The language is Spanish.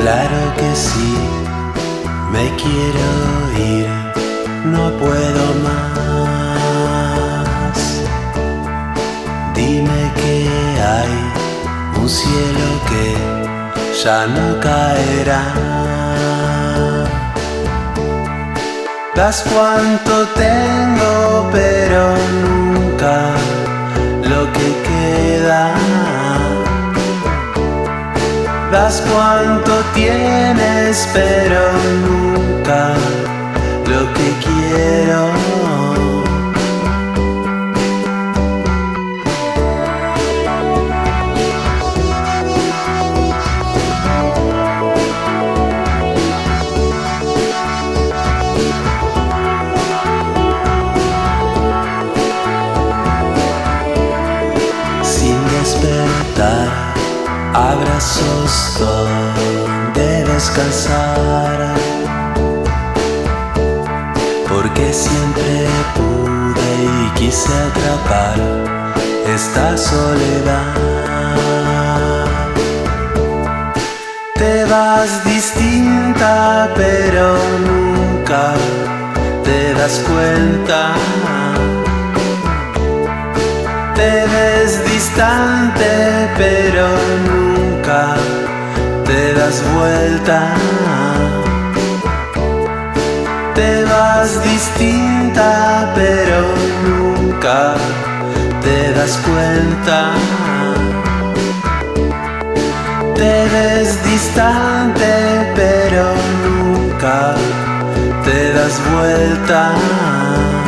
Claro que sí, me quiero ir, no puedo más. Dime que hay un cielo que ya no caerá. Das cuánto tengo, pero nunca lo que queda. Das cuánto tienes, pero nunca lo que quiero. Sin despertar, abrazos donde descansar, porque siempre pude y quise atrapar esta soledad. Te vas distinta, pero nunca te das cuenta. Te ves distante, pero nunca te das vuelta. Te vas distinta, pero nunca te das cuenta. Te ves distante, pero nunca te das vuelta.